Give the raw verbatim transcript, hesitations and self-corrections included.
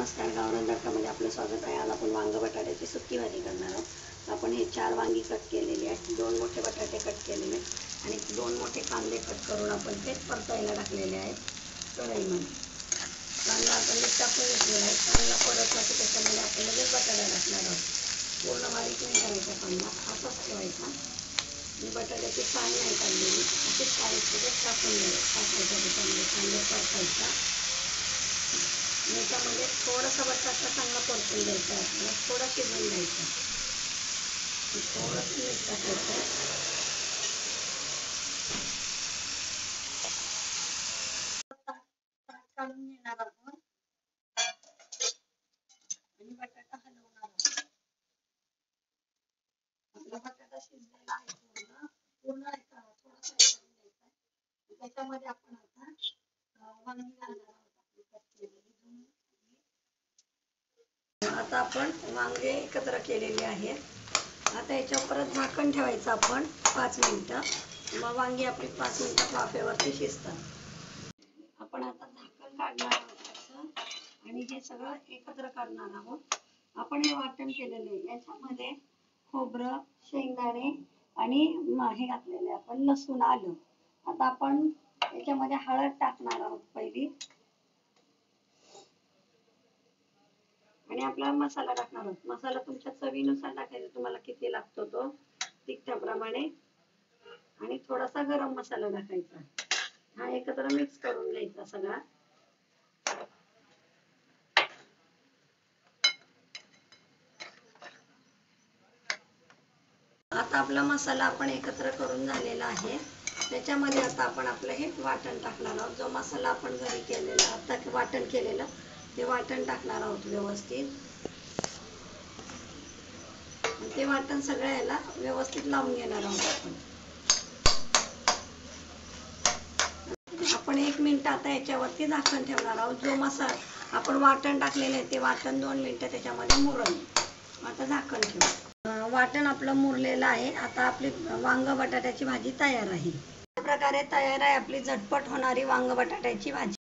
नमस्कार, गावरान झटकामध्ये आपलं स्वागत आहे. आज आपण वांग बटाट्याची सुकी भाजी करणार आहोत. आपण हे चार वांगी कट केलेली आहेत, दोन मोठे बटाटे कट केलेले आहेत आणि दोन मोठे कांदे कट करून आपण ते परतायला टाकलेले आहेत कढईमध्ये. कांदा आपण मीठ टाकून घेतलेला आहे. चांगला परतला की त्याच्यामध्ये आपण लगेच बटाटा टाकणार आहोत. पूर्ण बारीक नाही करायचा कांदा, असाच ठेवायचा आणि बटाट्याची पान नाही काढलेली, अशीच बारीक टाकून टाकायचा त्याच्यामध्ये कांदे परतायचा. याच्यामध्ये थोडासा बटाटा चांगला परतून द्यायचा, आपल्याला थोडा शिजवून द्यायचा, थोडंसं मीठ टाकायचं. काढून घेणार आपण आणि बटाटा हलवणार आहोत. आपला बटाटा शिजलेला आहे, पूर्ण पूर्ण थोडासा द्यायचा. त्याच्यामध्ये आपण आता वांगी घालणार आहोत. आता आपण वांगे एकत्र केलेले आहेत. आता याच्यावर परत झाकण ठेवायचं आपण पाच मिनिटं. मग वांगी आपली पाच मिनिटात वाफेवरती शिजतात. आपण आता झाकण काढणार आहोत आणि हे सगळं एकत्र करणार आहोत. आपण हे वाटण केलेलं आहे, याच्यामध्ये खोबरं, शेंगदाणे आणि हे घातलेले आपण लसूण, आलं. आता आपण याच्यामध्ये हळद टाकणार आहोत पहिली आणि आपला मसाला टाकणार आहोत. मसाला तुमच्या चवीनुसार टाकायचा, तुम्हाला किती लागतो तो तिखटाप्रमाणे, आणि थोडासा गरम मसाला टाकायचा. हा एकत्र मिक्स करून घ्यायचा सगळा. आता आपला मसाला आपण एकत्र करून झालेला आहे. त्याच्यामध्ये आता आपण आपलं हे वाटण टाकणार आहोत. जो मसाला आपण घरी केलेला, आता वाटण केलेलं ते वाटण टाकणार आहोत व्यवस्थित. ते वाटण सगळ्या याला व्यवस्थित लावून घेणार आहोत आपण. आपण एक मिनिट आता याच्यावरती झाकण ठेवणार आहोत. जो मसाला आपण वाटण टाकलेलं आहे ते वाटण दोन मिनिटं त्याच्यामध्ये मुरलं. आता झाकण ठेवू. वाटण आपलं मुरलेलं आहे. आता आपली वांग बटाट्याची भाजी तयार आहे. अशा प्रकारे तयार आहे आपली झटपट होणारी वांग बटाट्याची भाजी.